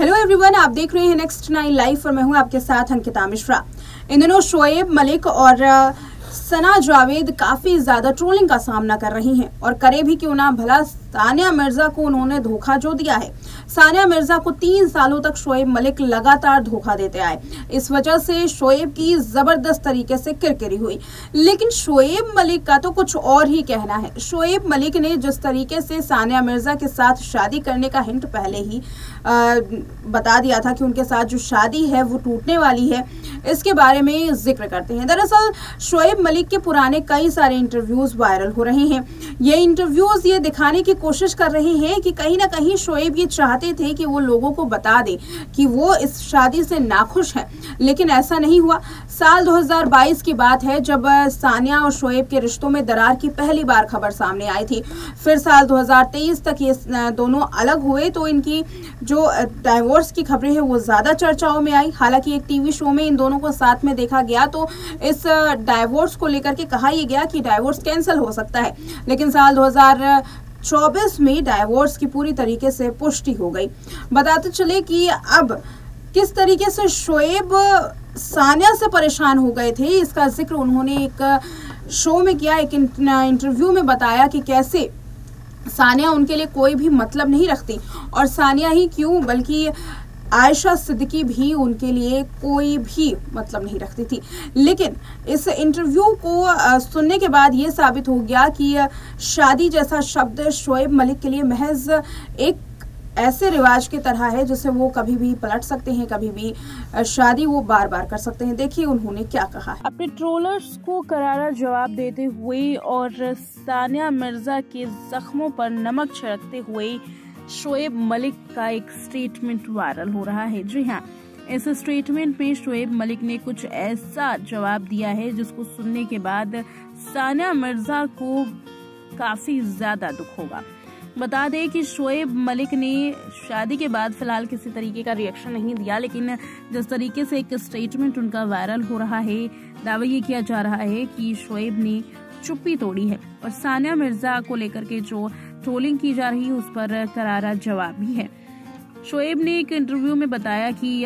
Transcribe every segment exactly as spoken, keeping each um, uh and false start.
Hello everyone, आप देख रहे हैं नेक्स्ट नाइन लाइव और मैं हूं आपके साथ अंकिता मिश्रा। इन दिनों शोएब मलिक और सना जावेद काफी ज्यादा ट्रोलिंग का सामना कर रही हैं और करे भी क्यों ना, भला सानिया मिर्जा को उन्होंने धोखा जो दिया है। सानिया मिर्जा को तीन सालों तक शोएब मलिक लगातार धोखा देते आए। इस वजह से शोएब की जबरदस्त तरीके से किरकिरी हुई। लेकिन शोएब मलिक का तो कुछ और ही कहना है। शोएब मलिक ने जिस तरीके से सानिया मिर्जा के साथ शादी करने का हिंट पहले ही आ, बता दिया था कि उनके साथ जो शादी है वो टूटने वाली है, इसके बारे में जिक्र करते हैं। दरअसल शोएब मलिक के पुराने कई सारे इंटरव्यूज वायरल हो रहे हैं। ये इंटरव्यूज ये दिखाने की कोशिश कर रहे हैं कि कहीं ना कहीं शोएब ये चाहते थे कि वो लोगों को बता दे कि वो इस शादी से नाखुश हैं, लेकिन ऐसा नहीं हुआ। साल दो हज़ार बाईस की बात है जब सानिया और शोएब के रिश्तों में दरार की पहली बार खबर सामने आई थी। फिर साल दो हज़ार तेईस तक ये दोनों अलग हुए तो इनकी जो डाइवोर्स की खबरें हैं वो ज्यादा चर्चाओं में आई। हालांकि एक टीवी शो में इन दोनों को साथ में देखा गया तो इस डाइवोर्स को लेकर के कहा यह गया कि डाइवोर्स कैंसिल हो सकता है, लेकिन साल दो हज़ार चौबीस में डाइवोर्स की पूरी तरीके से पुष्टि हो गई। बताते चले कि अब किस तरीके से शोएब सानिया से परेशान हो गए थे, इसका जिक्र उन्होंने एक शो में किया। एक इंटरव्यू में बताया कि कैसे सानिया उनके लिए कोई भी मतलब नहीं रखती, और सानिया ही क्यों बल्कि आयशा सिद्दीकी भी उनके लिए कोई भी मतलब नहीं रखती थी। लेकिन इस इंटरव्यू को सुनने के बाद ये साबित हो गया कि शादी जैसा शब्द शोएब मलिक के लिए महज एक ऐसे रिवाज की तरह है जिसे वो कभी भी पलट सकते हैं, कभी भी शादी वो बार बार कर सकते हैं। देखिए उन्होंने क्या कहा है। अपने ट्रोलर्स को करारा जवाब देते हुए और सानिया मिर्जा के जख्मों पर नमक छिड़कते हुए शोएब मलिक का एक स्टेटमेंट वायरल हो रहा है। जी हाँ, इस स्टेटमेंट में शोएब मलिक ने कुछ ऐसा जवाब दिया है जिसको सुनने के बाद सानिया मिर्जा को काफी ज्यादा दुख होगा। बता दें कि शोएब मलिक ने शादी के बाद फिलहाल किसी तरीके का रिएक्शन नहीं दिया, लेकिन जिस तरीके से एक स्टेटमेंट उनका वायरल हो रहा है, दावा ये किया जा रहा है कि शोएब ने चुप्पी तोड़ी है और सानिया मिर्जा को लेकर के जो ट्रोलिंग की जा रही है उस पर करारा जवाब भी है। शोएब ने एक इंटरव्यू में बताया कि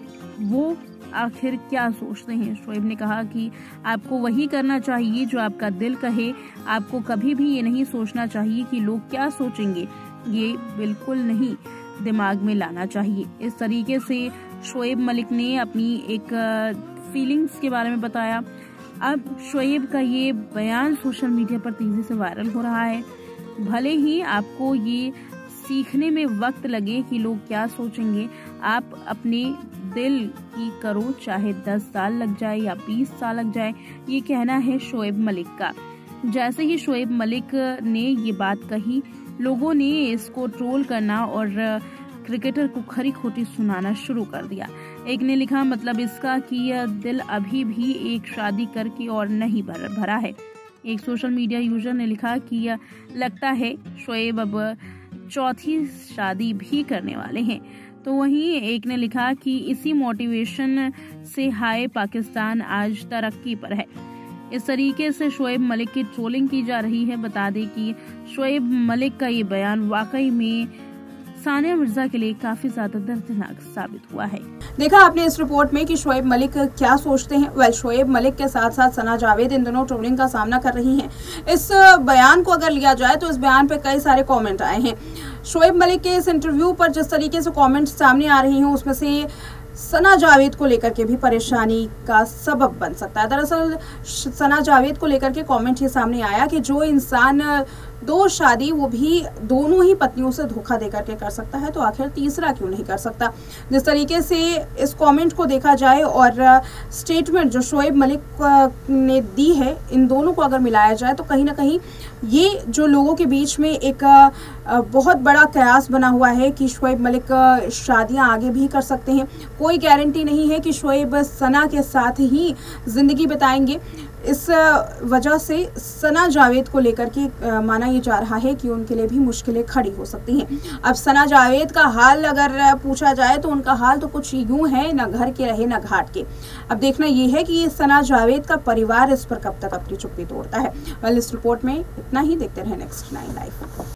वो आखिर क्या सोचते हैं। शोएब ने कहा कि आपको वही करना चाहिए जो आपका दिल कहे। आपको कभी भी ये नहीं सोचना चाहिए कि लोग क्या सोचेंगे, ये बिल्कुल नहीं दिमाग में लाना चाहिए। इस तरीके से शोएब मलिक ने अपनी एक फीलिंग्स के बारे में बताया। अब शोएब का ये बयान सोशल मीडिया पर तेजी से वायरल हो रहा है। भले ही आपको ये सीखने में वक्त लगे कि लोग क्या सोचेंगे, आप अपने दिल की करो, चाहे दस साल लग जाए या बीस साल लग जाए, ये कहना है शोएब मलिक का। जैसे ही शोएब मलिक ने ये बात कही, लोगों ने इसको ट्रोल करना और क्रिकेटर को खरी खोटी सुनाना शुरू कर दिया। एक ने लिखा मतलब इसका कि दिल अभी भी एक शादी करके और नहीं भर, भरा है। एक सोशल मीडिया यूजर ने लिखा कि लगता है शोएब अब चौथी शादी भी करने वाले हैं। तो वहीं एक ने लिखा कि इसी मोटिवेशन से हाय पाकिस्तान आज तरक्की पर है। इस तरीके से शोएब मलिक की ट्रोलिंग की जा रही है। बता दें कि शोएब मलिक का ये बयान वाकई में सानिया मिर्जा के लिए काफी ज्यादा दर्दनाक साबित हुआ है। देखा आपने इस रिपोर्ट में कि शोएब मलिक क्या सोचते हैं। वेल, शोएब मलिक के साथ साथ सना जावेद इन दोनों ट्रोलिंग का सामना कर रही हैं। इस बयान को अगर लिया जाए तो इस बयान पे कई सारे कमेंट आए हैं। शोएब मलिक के इस इंटरव्यू पर जिस तरीके से कमेंट सामने आ रही हैं उसमें से सना जावेद को लेकर के भी परेशानी का सबब बन सकता है। दरअसल सना जावेद को लेकर के कमेंट ये सामने आया कि जो इंसान दो शादी वो भी दोनों ही पत्नियों से धोखा देकर के कर सकता है तो आखिर तीसरा क्यों नहीं कर सकता। जिस तरीके से इस कमेंट को देखा जाए और स्टेटमेंट जो शोएब मलिक ने दी है, इन दोनों को अगर मिलाया जाए तो कहीं ना कहीं ये जो लोगों के बीच में एक बहुत बड़ा कयास बना हुआ है कि शोएब मलिक शादियां आगे भी कर सकते हैं। कोई गारंटी नहीं है कि शोएब सना के साथ ही जिंदगी बिताएंगे। इस वजह से सना जावेद को लेकर के माना ये जा रहा है कि उनके लिए भी मुश्किलें खड़ी हो सकती हैं। अब सना जावेद का हाल अगर पूछा जाए तो उनका हाल तो कुछ यूं है, न घर के रहे न घाट के। अब देखना ये है कि ये सना जावेद का परिवार इस पर कब तक अपनी चुप्पी तोड़ता है। वेल, इस रिपोर्ट में इतना ही। देखते रहे नेक्स्ट नाइन लाइव।